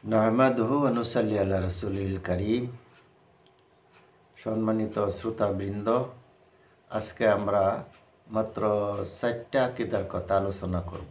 নাহমাদুহু ওয়া নুসাল্লি আলা রাসূলিল কারীম। সম্মানিত শ্রোতাবৃন্দ, আজকে আমরা মাত্র 4টা আকীদার কথা আলোচনা করব।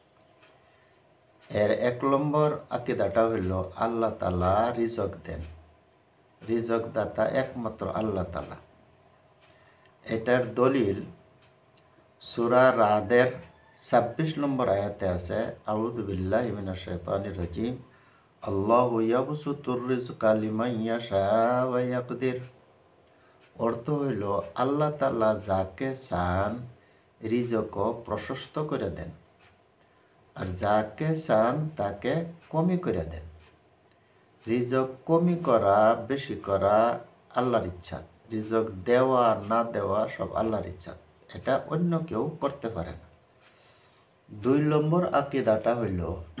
এর 1 নম্বর আকীদাটা হইল আল্লাহ তাআলা রিজক দেন। রিজক দাতা একমাত্র আল্লাহ তাআলা। এটার দলিল সূরা রাদের 26 নম্বর আয়াতে আছে, আউযু বিল্লাহি মিনাশ শাইতানির রাজিম, আল্লাহু ইয়াবসুতুর রিজকা লিমান ইয়াশা ওয়া ইয়াকদির। অর্থ হইল আল্লাহ তাআলা যাকে চান রিজক প্রশস্ত করে দেন, আর যাকে চান তাকে কমি করে দেন। রিজক কমি করা বেশি করা আল্লাহর ইচ্ছা, রিজক দেওয়া না দেওয়া সব আল্লাহর ইচ্ছা, এটা অন্য কেউ করতে পারে না। 2 নম্বর আকীদাটা হইল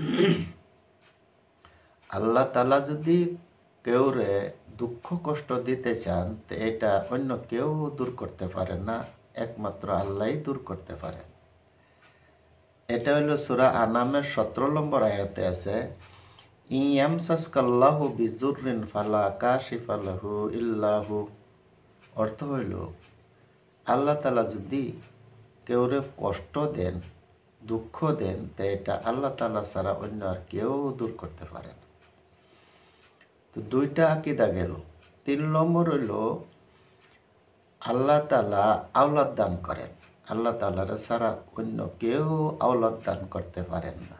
আল্লাহ তাআলা যদি কেউরে দুঃখ কষ্ট দিতে চান তো এটা অন্য কেউ দূর করতে পারে না, একমাত্র আল্লাহই দূর করতে পারেন। এটা হইল সূরা আনামের 17 নম্বর আয়াতে আছে, ইয়ামসাসকাল্লাহু বিজুররিন ফালা কাশিফা লাহু ইল্লাহু। অর্থ হইল আল্লাহ তাআলা যদি কেউরে কষ্ট দেন, দুঃখ দেন, তো এটা আল্লাহ তাআলা ছাড়া অন্য আর কেউ দূর করতে পারে না। তো 2টা আকীদা গেল। 3 নম্বর হইল আল্লাহ তাআলা আওলাদ দান করেন। আল্লাহ তাআলার ছাড়া অন্য কেউ আওলাদ দান করতে পারেন না।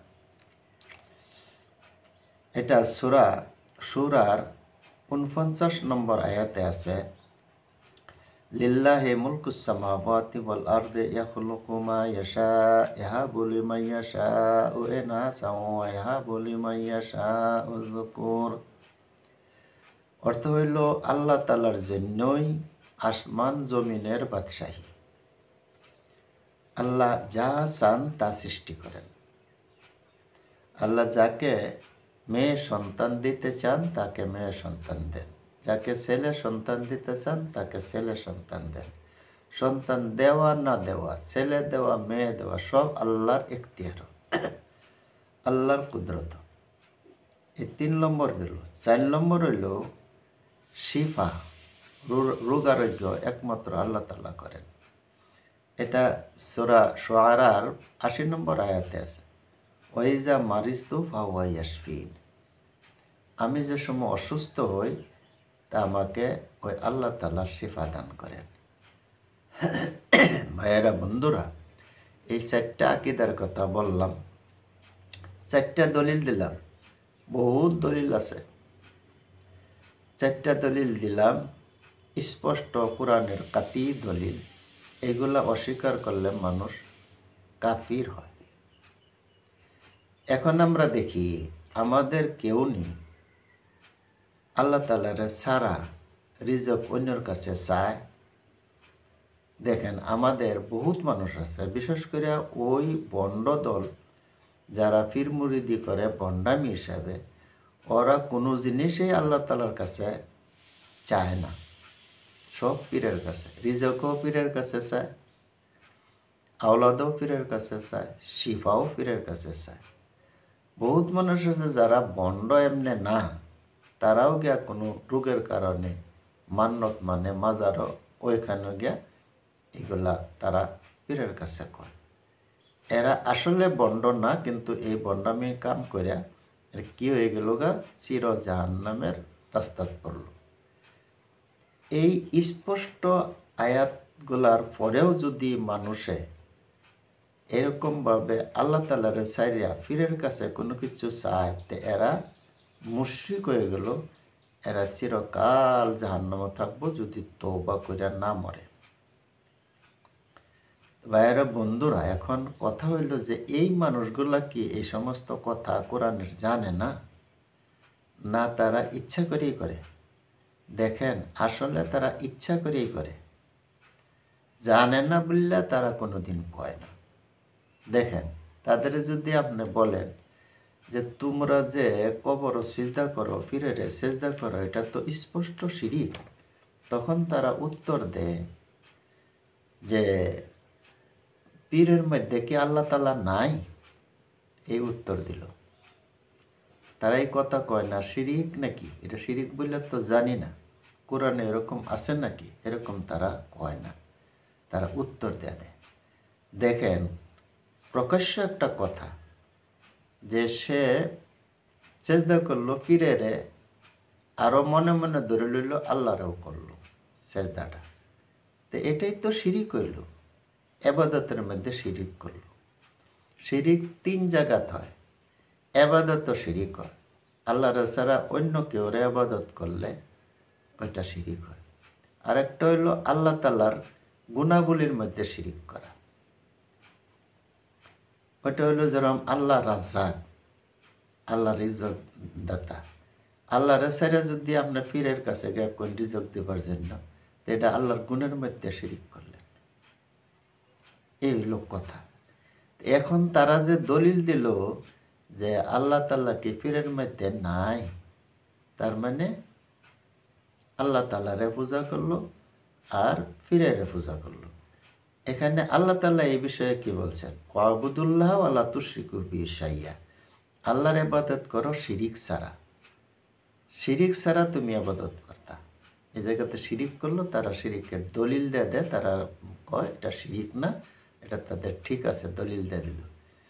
এটা সূরার 49 নম্বর আয়াতে আছে, লিল্লাহি মুলকুস সামাওয়াতি ওয়াল আরদি ইয়াখলুকু মা ইয়াশা ইয়াহাবু লিমান ইয়াশাউ ইনাসাও ওয়া ইয়াহাবু লিমান ইয়াশাউ যুকুর। অর্থ হইল আল্লাহ তাআলার জন্যই আসমান জমিনের বাদশাহী। আল্লাহ যা চান তা সৃষ্টি করেন। আল্লাহ যাকে মেয়ে সন্তান দিতে চান তাকে মেয়ে সন্তান দেন, যাকে ছেলে সন্তান দিতে চান তাকে ছেলে সন্তান দেন। সন্তান দেওয়া না দেওয়া, ছেলে দেওয়া মেয়ে দেওয়া সব আল্লাহর এখতিয়ার, আল্লাহর কুদরত। এই 3 নম্বর গেল। 4 নম্বর হইল শিফা, রোগ আরোগ্য একমাত্র আল্লাহ তাআলা করেন। এটা সূরা শুআরার 80 নম্বর আয়াতে আছে, ওয়াইজা মারিজতু ফাহুয়া ইয়াশফিন। আমি যে সময় অসুস্থ হই তা আমাকে ওই আল্লাহ তাআলা শিফা দান করেন। ভাইয়েরা, বন্ধুরা, এই 4টা আকীদার কথা বললাম, 4টা দলিল দিলাম, বহুত দলিল আছে। 4টা দলিল দিলাম, স্পষ্ট কোরআনের কাতি দলিল। এগুলা অস্বীকার করলে মানুষ কাফির হয়। এখন আমরা দেখি আমাদের কেউ নেই আল্লাহ তাআলার ছাড়া রিজক অন্যের কাছে চায়। দেখেন আমাদের বহুত মানুষ আছে, বিশেষ করে ওই বন্ড দল যারা পীর মুরিদি করে ভণ্ডামি হিসাবে, ওরা কোনো জিনিসই আল্লাহ তাআলার কাছে চায় না, সব পীরের কাছে। রিজকও পীরের কাছে চায়, আওলাদও পীরের কাছে চায়, শিফাও পীরের কাছে চায়। বহুত মানুষ আছে যারা বন্ড এমনে না, তারাও গিয়া কোনো রোগের কারণে মান্নত মানে মাজারও ওইখানে গিয়া এগুলা তারা পীরের কাছে কয়। এরা আসলে বন্ড না, কিন্তু এই বন্ডামি কাম করিয়া কি হয়ে গেল গা, চির জাহান্নামের রাস্তাত পড়ল। এই স্পষ্ট আয়াতগুলার পরেও যদি মানুষে এরকমভাবে আল্লাহ তাআলার ছাইরিয়া পীরের কাছে কোনো কিছু চায়, তে এরা মুশরিক হয়ে গেল। এরা চিরকাল জাহান্নামে থাকবো যদি তওবা কইরা না মরে। ভাইয়েরা, বন্ধুরা, এখন কথা হইল যে এই মানুষগুলা কি এই সমস্ত কথা কোরআনের জানে না, না তারা ইচ্ছা করেই করে? দেখেন, আসলে তারা ইচ্ছা করেই করে, জানে না বললে তারা কোনোদিন কয় না। দেখেন, তাদের যদি আপনি বলেন যে তোমরা যে কবর সিজদা করো, পীরের সিজদা করো, এটা তো স্পষ্ট শিরিক, তখন তারা উত্তর দেয় যে পীরের মধ্যে কি আল্লাহ তাআলা নাই? এই উত্তর দিল। তারা এই কথা কয় না শিরিক নাকি, এটা শিরিক বললে তো জানি না, কোরআনে এরকম আছে নাকি, এরকম তারা কয় না, তারা উত্তর দেয়। দেখেন প্রকাশ্য একটা কথা, যে সে চেষ্টা করলো ফিরে আরও মনে মনে ধরে লইল, আল্লাহরেও করলো সেজদাটা, তো এটাই তো শিরিক হইল, এবাদতের মধ্যে শিরিক করলো। শিরিক 3 জায়গাত হয়, এবাদত শিরিক হয়, আল্লাহর ছাড়া অন্য কেউ এবাদত করলে ওইটা শিরিক হয়। আরেকটা হইল আল্লাহ তাআলার গুণাবলীর মধ্যে শিরিক করা, ওইটা হইল যেরকম আল্লাহ রাজ্জাক, আল্লাহ রিজক দাতা, আল্লাহর ছাড়া যদি আপনার পীরের কাছে গিয়ে কোন রিজক দেবার জন্য, তো এটা আল্লাহর গুণের মধ্যে শিরিক করলেন। এই হইল কথা। এখন তারা যে দলিল দিল যে আল্লাহ তাআলা কি পীরের মধ্যে নাই, তার মানে আল্লাহ তাআলারে পূজা করলো আর পীরের পূজা করলো। এখানে আল্লাহ তাআলা এই বিষয়ে কি বলছেন, ওয়াবুদুল্লাহ ওয়ালা তুশরিকু বিহি শাইয়া, আল্লাহর ইবাদত করো শিরিক ছাড়া, শিরিক ছাড়া তুমি ইবাদত করতা। এই জায়গাতে শিরিক করলো, তারা শিরিকের দলিল দেয়, তারা কয় এটা শিরিক না, এটা তাদের ঠিক আছে, দলিল দিয়ে দিল।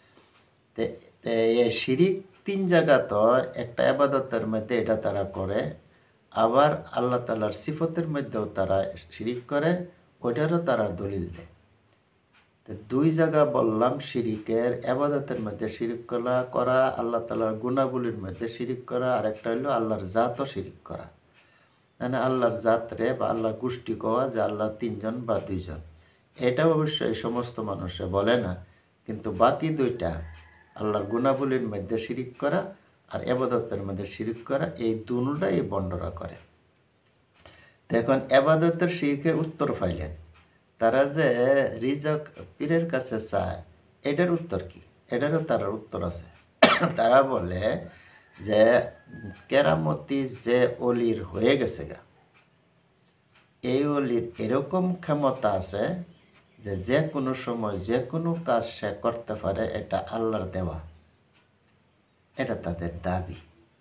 এই শিরিক 3 জায়গা, তো একটা ইবাদতের মধ্যে এটা তারা করে, আবার আল্লাহ তাআলার সিফতের মধ্যেও তারা শিরিক করে, ওইটারও তারা দলিল দেয়। তো 2 জায়গা বললাম শিরিকের, ইবাদতের মধ্যে শিরিক করা, আল্লাহ তাআলার গুণাবলীর মধ্যে শিরিক করা, আর একটা হলো আল্লাহর জাতও শিরিক করা, মানে আল্লাহর জাতরে বা আল্লাহর গোষ্ঠী কওয়া যে আল্লাহ 3 জন বা 2 জন, এটা অবশ্যই সমস্ত মানুষে বলে না, কিন্তু বাকি 2টা আল্লাহর গুণাবলীর মধ্যে শিরিক করা আর ইবাদতের মধ্যে শিরিক করা, এই দুটোটাই বন্ডরা করে। এখন ইবাদতের শিরকের উত্তর পাইলেন, তারা যে রিজক পীরের কাছে চায়, এটার উত্তর কি, এটারও তার উত্তর আছে। তারা বলে যে কেরামতি যে অলির হয়ে গেছে গা, এই অলির এরকম ক্ষমতা আছে যে যে কোনো সময় যে কোনো কাজ সে করতে পারে, এটা আল্লাহর দেওয়া, এটা তাদের দাবি।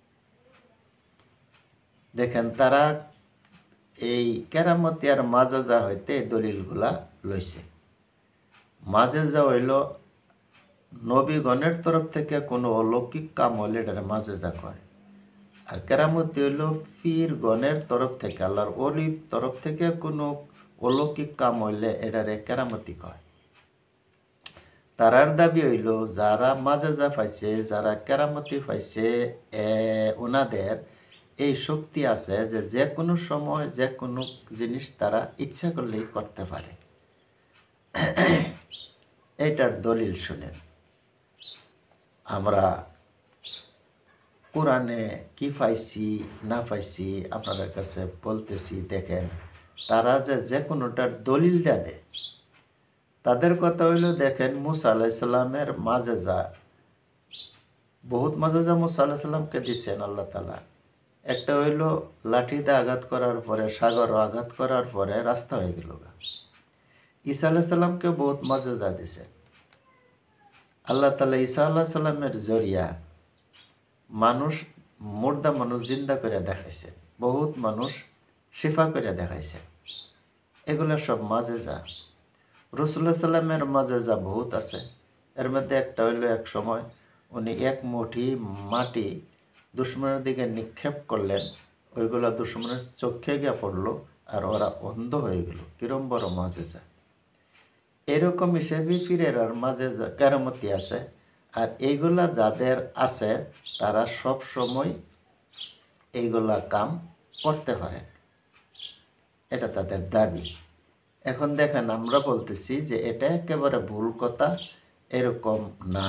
দেখেন তারা এই কেরামতি আর মাজেজা হইতে এই দলিলগুলা লইছে। মাজেজা হইল নবীগণের তরফ থেকে কোনো অলৌকিক কাম হলে এটা মাজেজা কয়, আর কেরামতি হইল পীরগণের তরফ থেকে, আল্লাহর ওলির তরফ থেকে কোনো অলৌকিক কাম হইলে এটারে কেরামতি কয়। তারার দাবি হইল যারা মাজেজা পাইছে, যারা কেরামতি পাইছে, ওনাদের এই শক্তি আছে যে যে কোনো সময় যে কোনো জিনিস তারা ইচ্ছা করলেই করতে পারে। এটার দলিল শুনেন, আমরা কোরআনে কি পাইছি না পাইছি আপনাদের কাছে বলতেছি। দেখেন তারা যে কোনোটার দলিল দেয়, তাদের কথা হইল, দেখেন মুসা আলাইহিস সালামের মাজেজা, বহুত মাজেজা মুসা আলাইহিস সালামকে দিচ্ছেন আল্লাহ তাআলা। একটা হইল লাঠিতে আঘাত করার পরে, সাগরও আঘাত করার পরে রাস্তা হয়ে গেল। ঈসা আলাইহিস সালামকে বহুত মাজেজা দিছেন আল্লাহ তাআলা। ঈসা আলাইহিস সালামের জরিয়া মুর্দা মানুষ জিন্দা করে দেখাইছেন, বহুত মানুষ শিফা করে দেখাইছেন, এগুলো সব মাজেজা। রাসূলুল্লাহ সাল্লামের মাজেজা বহুত আছে, এর মধ্যে একটা হইল এক সময় উনি এক মুঠি মাটি দুশ্মনের দিকে নিক্ষেপ করলেন, ওইগুলা দুশ্মনের চোখে গিয়ে পড়লো আর ওরা অন্ধ হয়ে গেল। কিরম বড় মাজেজা! এরকম হিসেবে পীরের আর মাজেজা কেরামতি আছে, আর এইগুলা যাদের আছে তারা সব সময় এইগুলা কাম করতে পারেন, এটা তাদের দাবি। এখন দেখেন আমরা বলতেছি যে এটা একেবারে ভুল কথা, এরকম না।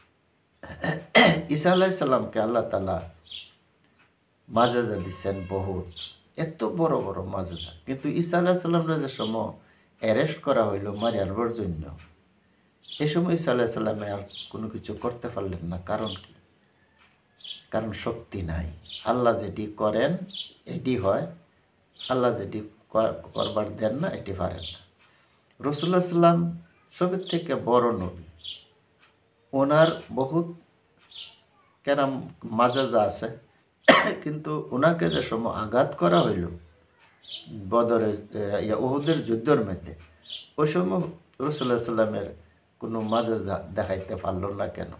ঈসা আলাইহিস সালামকে আল্লাহ তাআলা মাজেজা দিচ্ছেন বহুত, এত বড় বড় মাজেজা, কিন্তু ঈসা আলাইহিস সালামরা যে সময় অ্যারেস্ট করা হইল মারিয়ার জন্য, এই সময় ঈসা আলাইহিস সালামে আর কোনো কিছু করতে পারলেন না। কারণ কি? কারণ শক্তি নাই। আল্লাহ যেটি করেন এটি হয়, আল্লাহ যেটি করবার দেন না এটি পারেন না। রাসূলুল্লাহ সাল্লাম সবের থেকে বড় নবী, ওনার বহুত কেরাম মাজেজা আছে, কিন্তু ওনাকে যে সময় আঘাত করা হইল বদরের উহুদের যুদ্ধের মধ্যে, ওই সময় রাসূলুল্লাহ সাল্লামের কোনো মাজেজা দেখাইতে পারল না কেন?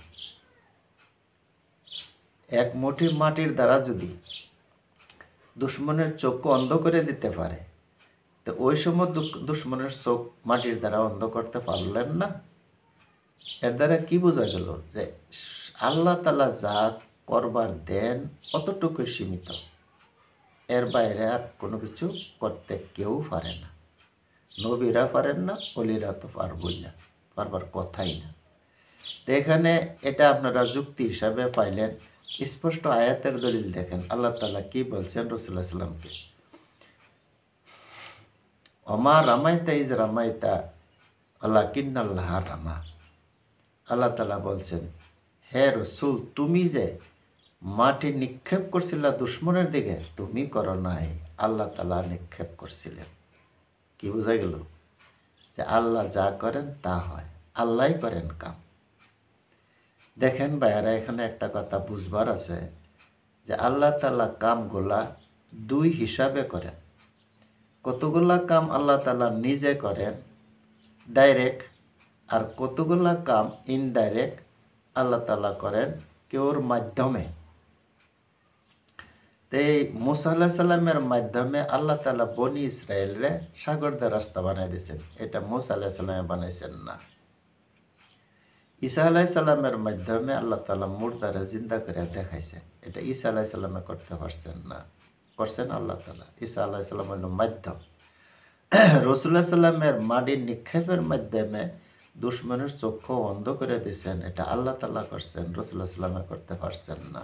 এক মুঠি মাটির দ্বারা যদি দুশ্মনের চোখকে অন্ধ করে দিতে পারে, তো ওই সময় দুশ্মনের চোখ মাটির দ্বারা অন্ধ করতে পারলেন না। এর দ্বারা কি বোঝা গেল? যে আল্লাহ তাআলা যা করবার দেন অতটুকুই সীমিত, এর বাইরে আর কোনো কিছু করতে কেউ পারে না। নবীরা পারেন না, অলিরা তো পারবই না, পারবার কথাই না। তো এখানে এটা আপনারা যুক্তি হিসাবে পাইলেন। স্পষ্ট আয়াতের দলিল দেখেন, আল্লাহ তাআলা কি বলছেন রাসূলুল্লাহ সাল্লামকে, অমা রামাইতা ইজ রামাইতা ওয়ালাকিন্নাল্লাহ রামা। আল্লাহ তাআলা বলছেন, হে রসুল, তুমি যে মাটি নিক্ষেপ করছিলা দুশ্মনের দিকে, তুমি করো নাই, আল্লাহ তাআলা নিক্ষেপ করছিলেন। কি বোঝা গেল? যে আল্লাহ যা করেন তা হয়, আল্লাহই করেন কাম। দেখেন ভাইয়ারা, এখানে একটা কথা বুঝবার আছে যে আল্লাহ তাআলা কামগুলা দুই হিসাবে করেন। কতগুলা কাম আল্লাহ তাআলা নিজে করেন ডাইরেক্ট, আর কতগুলা কাম ইনডাইরেক্ট আল্লাহ তাআলা করেন কেউর মাধ্যমে। তো এই মুসা আলাইহিস সালামের মাধ্যমে আল্লাহ তাআলা বনি ইসরায়েলরে সাগর দিয়ে রাস্তা বানাই দিয়েছেন। এটা মুসা আলাইহিস সালামে বানাইছেন না। ঈসা আলাইহিস সালামের মাধ্যমে আল্লাহ তাআলা মুর্দারে জিন্দা করে দেখাইছেন। এটা ঈসা আলাইহিস সালামে করতে পারছেন না, করছেন আল্লাহ তাআলা। ঈসা আলাইহিস সালাম হলো মাধ্যম। রাসূলুল্লাহ সাল্লামের মাটির নিক্ষেপের মাধ্যমে দুশ্মনের চক্ষু অন্ধ করে দিয়েছেন, এটা আল্লাহ তাআলা করছেন, রাসূলুল্লাহ সাল্লামে করতে পারছেন না।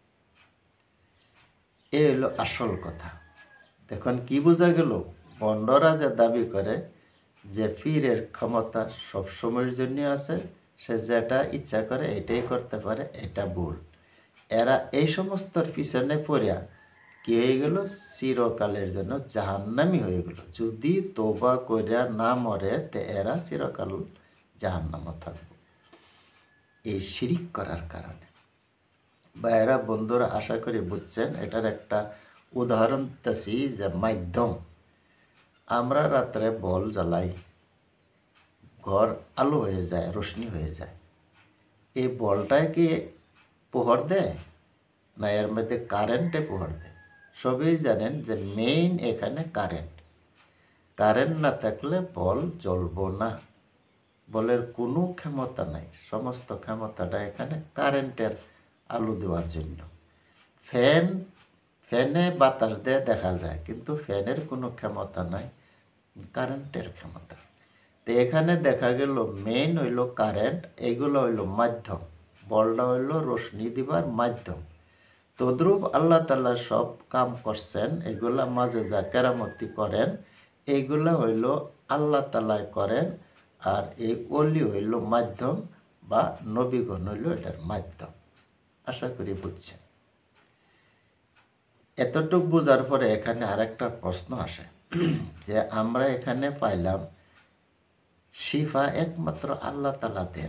এই হলো আসল কথা। দেখুন কি বোঝা গেল? বন্ডরা যে দাবি করে যে পীরের ক্ষমতা সব সময়ের জন্য আছে, সে যেটা ইচ্ছা করে এটাই করতে পারে, এটা ভুল। এরা এই সমস্তর পিছনে পড়িয়া কি হয়ে গেল? চিরকালের জন্য জাহান্নামী হয়ে গেল। যদি তওবা করিয়া না মরে, তে এরা চিরকাল জাহান্নামে থাকবে এই শিরিক করার কারণে। বা এরা বন্ধুরা আশা করি বুঝছেন। এটার একটা উদাহরণ দিতেছি, যে মাধ্যম। আমরা রাত্রে বল জ্বালাই, ঘর আলো হয়ে যায়, রোশনি হয়ে যায়। এই বলটায় কি পোহর দেয় না এর মধ্যে কারেন্টে পোহর দেয়? সবই জানেন যে মেইন এখানে কারেন্ট। কারেন্ট না থাকলে বল জ্বলবো না। বলের কোনো ক্ষমতা নাই, সমস্ত ক্ষমতাটা এখানে কারেন্টের আলো দেওয়ার জন্য। ফ্যানে বাতাস দিয়ে দেখা যায়, কিন্তু ফ্যানের কোনো ক্ষমতা নাই, কারেন্টের ক্ষমতা। তো এখানে দেখা গেল মেইন হইল কারেন্ট, এইগুলো হইল মাধ্যম। বলটা হইল রোশনি দিবার মাধ্যম। তদ্রূপ আল্লাহ তাআলা সব কাম করছেন, এগুলা মাঝে যা কেরামতি করেন, এইগুলা হইল আল্লাহ তাআলা করেন। আর এই অলি হইল মাধ্যম, বা নবীগণ হইল এটার মাধ্যম। আশা করি বুঝছেন। এতটুকু বোঝার পরে এখানে আরেকটা প্রশ্ন আসে, যে আমরা এখানে পাইলাম শিফা একমাত্র আল্লাহ তাআলা দেন।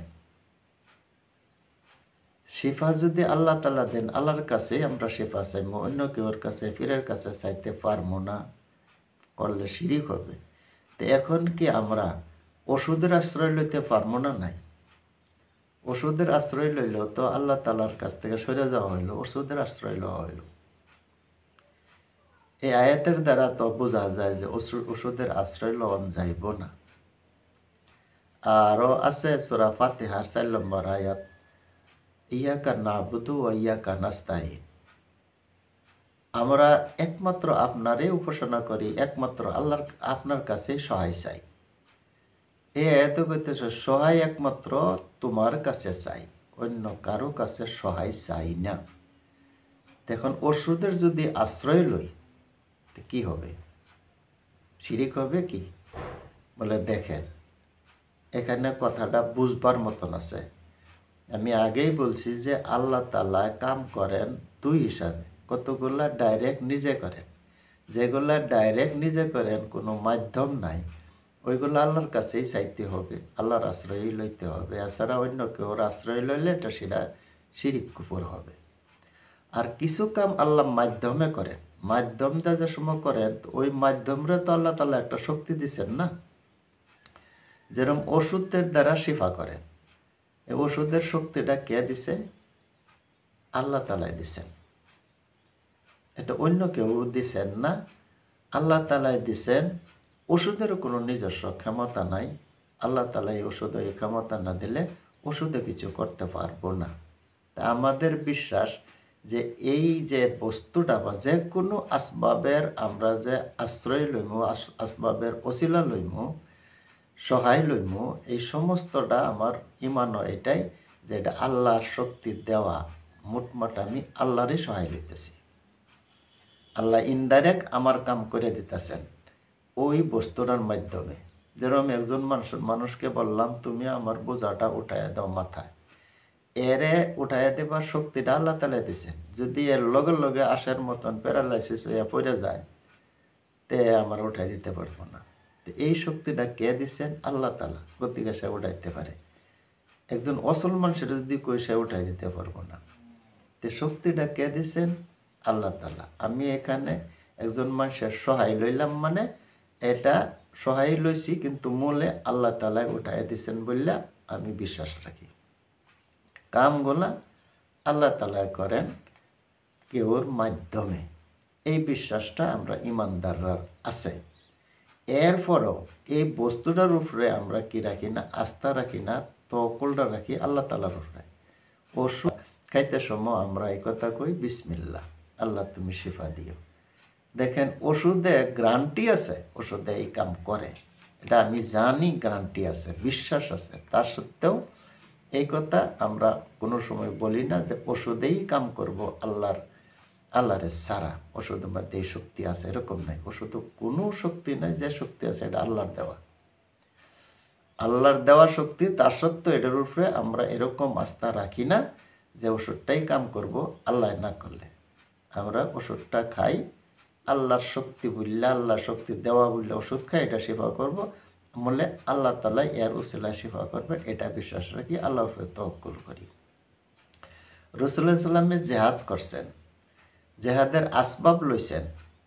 শিফা যদি আল্লাহ তাআলা দেন, আল্লাহর কাছে আমরা শিফা চাইবো, অন্য কেউর কাছে, পীরের কাছে চাইতে পারবো না, করলে শিরিক হবে। তো এখন কি আমরা ওষুধের আশ্রয় লইতে পারবো না? নাই, ওষুধের আশ্রয় লইলেও তো আল্লাহ তাআলার কাছ থেকে সরে যাওয়া হইলো, ওষুধের আশ্রয় লওয়া হইল। এই আয়াতের দ্বারা তো বোঝা যায় যে ওষুধের আশ্রয় লওয়া যাইব না। আরও আছে সূরা ফাতিহার ৪ নম্বর আয়াত, ইয়াকা নাবুদু ওয়া ইয়াকা নাস্তাইন। আমরা একমাত্র আপনারই উপাসনা করি, একমাত্র আল্লাহর আপনার কাছে সহায় চাই। এই আয়াতে কইতেছে সহায় একমাত্র তোমার কাছে চাই, অন্য কারো কাছে সহায় চাই না। দেখুন ওষুধের যদি আশ্রয় লই, তো কি হবে? শিরিক হবে কি? বলে দেখেন, এখানে কথাটা বুঝবার মতন আছে। আমি আগেই বলছি যে আল্লাহ তাআলা কাম করেন দুই হিসাবে। কতগুলা ডাইরেক্ট নিজে করেন, যেগুলা ডাইরেক্ট নিজে করেন, কোনো মাধ্যম নাই, ওইগুলো আল্লাহর কাছেই চাইতে হবে, আল্লাহর আশ্রয়ই লইতে হবে। এছাড়া অন্য কেউর আশ্রয় লইলে এটা সেটা শিরিক কুফর হবে। আর কিছু কাম আল্লাহ মাধ্যমে করেন, মাধ্যম দিয়ে যে সময় করেন তো ওই মাধ্যমরে তো আল্লাহ তাআলা একটা শক্তি দিচ্ছেন না। যেরকম ওষুধের দ্বারা শিফা করেন, এই ওষুধের শক্তিটা কে দিছে? আল্লাহ তাআলাই দিছেন, এটা অন্য কেউ দিছেন না, আল্লাহ তাআলাই দিছেন। ওষুধেরও কোনো নিজস্ব ক্ষমতা নাই। আল্লাহ তাআলা এই ওষুধে এই ক্ষমতা না দিলে ওষুধে কিছু করতে পারবো না। তা আমাদের বিশ্বাস যে এই যে বস্তুটা বা যে কোনো আসবাবের আমরা যে আশ্রয় লইমু, আসবাবের অছিলা লইমু, সহায় লইমু, এই সমস্তটা আমার ইমানও এটাই যে এটা আল্লাহর শক্তি দেওয়া। মোটমাট আমি আল্লাহরই সহায় লইতেছি। আল্লাহ ইনডাইরেক্ট আমার কাম করে দিতেছেন ওই বস্তুটার মাধ্যমে। যেরকম একজন মানুষকে বললাম তুমি আমার বোঝাটা উঠাইয়া দাও মাথায়, এরে উঠাইয়া দেবার শক্তিটা আল্লাহ তাআলা দিছেন। যদি এর লগে লগে আসার মতন প্যারালাইসিস হইয়া পড়ে যায় তে আমার উঠাই দিতে পারবো না। তো এই শক্তিটা কে দিছেন? আল্লাহ তাআলা। গতিকে সে উঠাইতে পারে। একজন অসল মানুষের যদি কই সে উঠাই দিতে পারবো না। তো শক্তিটা কে দিছেন? আল্লাহ তাআলা। আমি এখানে একজন মানুষের সহায় লইলাম মানে এটা সহায় লইছি, কিন্তু মূলে আল্লাহ তাআলাই উঠাই দিছেন বললে আমি বিশ্বাস রাখি। কামগুলা আল্লাহ তাআলা করেন কেউর মাধ্যমে, এই বিশ্বাসটা আমরা ইমানদাররা আছে। এরপরও এই বস্তুটার উপরে আমরা কি রাখি না? আস্থা রাখি না, তওয়াক্কুলটা রাখি আল্লাহ তাআলার উপরে। ওষুধ খাইতে সময় আমরা এই কথা কই বিসমিল্লাহ, আল্লাহ তুমি শিফা দিও। দেখেন ওষুধে গ্যারান্টি আছে, ওষুধে এই কাম করে, এটা আমি জানি, গ্যারান্টি আছে, বিশ্বাস আছে। তার সত্ত্বেও এই কথা আমরা কোনো সময় বলি না যে ওষুধেই কাম করব আল্লাহরে সারা, ওষুধের মধ্যে এই শক্তি আছে, এরকম নাই। ওষুধে কোনো শক্তি নাই, যে শক্তি আছে এটা আল্লাহর দেওয়া, আল্লাহর দেওয়া শক্তি। তার সত্ত্বেও এটার উপরে আমরা এরকম আস্থা রাখি না যে ওষুধটাই কাম করব আল্লাহ না করলে। আমরা ওষুধটা খাই আল্লাহর শক্তি বললে, আল্লাহর শক্তি দেওয়া বললে ওষুধ খাই, এটা সেবা করব বলে আল্লাহ তাআলা এর উসিলায় সেবা করবেন, এটা বিশ্বাস রাখি, আল্লাহর উপরে তাওয়াক্কুল করি। রাসূলুল্লাহ সাল্লাল্লাহু আলাইহি ওয়াসাল্লাম জিহাদ করছেন, জেহাদের আসবাব লইছেন,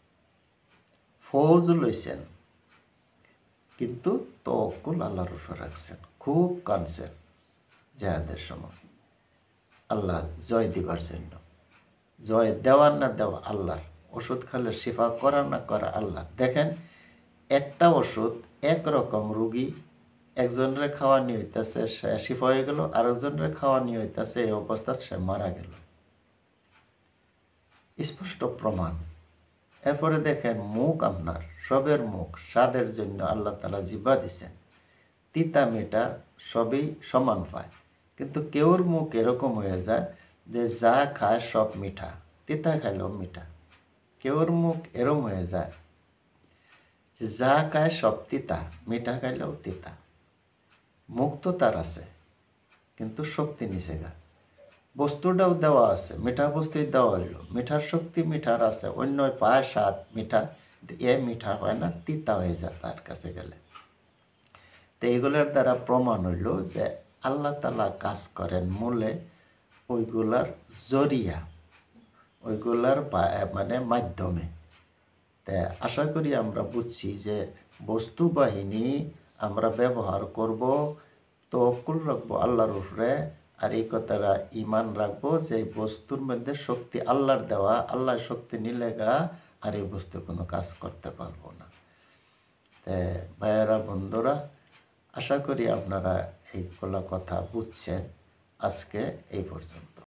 ফৌজ লইছেন, কিন্তু তাওয়াক্কুল আল্লাহর উপর রাখছেন। খুব কাঁদছেন জেহাদের সময় আল্লাহ জয় দিবার জন্য। জয় দেওয়ার না দেওয়া আল্লাহর, ওষুধ খালে শিফা করা না করা আল্লাহ। দেখেন একটা ওষুধ একরকম রুগী, একজনের খাওয়া নিয়ে হইতেছে সে শিফা হয়ে গেল, আরেকজনের খাওয়া নিয়ে হইতেছে এই অবস্থা সে মারা গেল, স্পষ্ট প্রমাণ। এরপরে দেখেন মুখ, আপনার সবের মুখ স্বাদের জন্য আল্লাহ তাআলা জিহ্বা দিছেন, তিতা মিঠা সবই সমান পায়। কিন্তু কেউর মুখ এরকম হয়ে যায় যে যা খায় সব মিঠা, তিতা খাইলেও মিঠা। কেউর মুখ এরম হয়ে যায় যে যা খায় সব তিতা, মিঠা খাইলেও তিতা। মুখ তো তার আছে কিন্তু শক্তি নিচে গা, বস্তুটাও দেওয়া আছে, মিঠা বস্তুই দেওয়া হইলো, মিঠার শক্তি মিঠার আছে, অন্য পায় স্বাদ মিঠা, এ মিঠা হয় না, তিতা হয়ে যায় তার কাছে গেলে। তো এইগুলোর দ্বারা প্রমাণ হইল যে আল্লাহ তাআলা কাজ করেন মূলে ওইগুলার জরিয়া, ওইগুলার মানে মাধ্যমে। তা আশা করি আমরা বুঝছি যে বস্তু বাহিনী আমরা ব্যবহার করব, তাওয়াক্কুল রাখবো আল্লাহর উপরে, আর এই কথাটা ইমান রাখবো যে বস্তুর মধ্যে শক্তি আল্লাহর দেওয়া, আল্লাহর শক্তি নিলে গা আর এই বস্তু কোনো কাজ করতে পারবো না। তা ভাইয়েরা, বন্ধুরা, আশা করি আপনারা এইগুলো কথা বুঝছেন। আজকে এই পর্যন্ত।